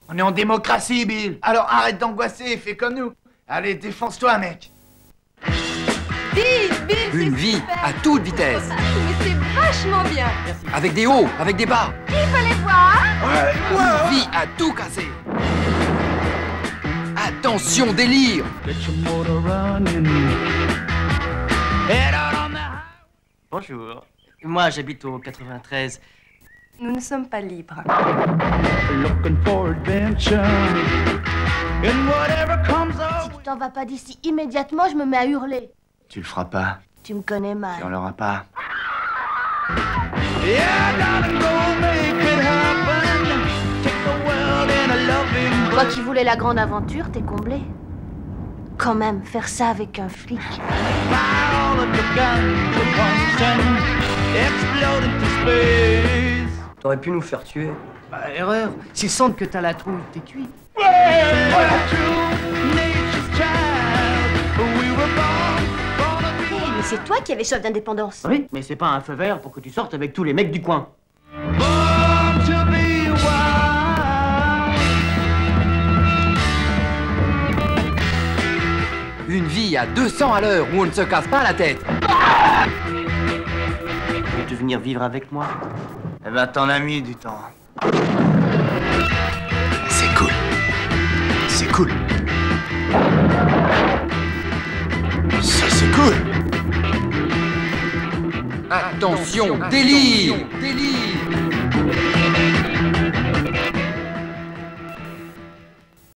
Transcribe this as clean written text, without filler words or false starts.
On est en démocratie, Bill. Alors arrête d'angoisser et fais comme nous. Allez, défonce-toi, mec. Bill, Une vie à toute vitesse. Mais c'est vachement bien. Avec des hauts, avec des bas. Il fallait voir. Une vie à tout casser. Attention, délire. Bonjour. Moi, j'habite au 93. Nous ne sommes pas libres. Si tu t'en vas pas d'ici immédiatement, je me mets à hurler. Tu le feras pas. Tu me connais mal. Tu en l'auras pas. Toi qui voulais la grande aventure, t'es comblé. Quand même, faire ça avec un flic. T'aurais pu nous faire tuer. Bah, erreur. S'ils sentent que t'as la trouille, t'es cuit. Mais c'est toi qui avais soif d'indépendance. Oui, mais c'est pas un feu vert pour que tu sortes avec tous les mecs du coin. Une vie à 200 à l'heure où on ne se casse pas la tête. Veux-tu venir vivre avec moi? Eh ben, t'en as mis du temps. C'est cool. C'est cool. Ça, c'est cool. Attention, délire.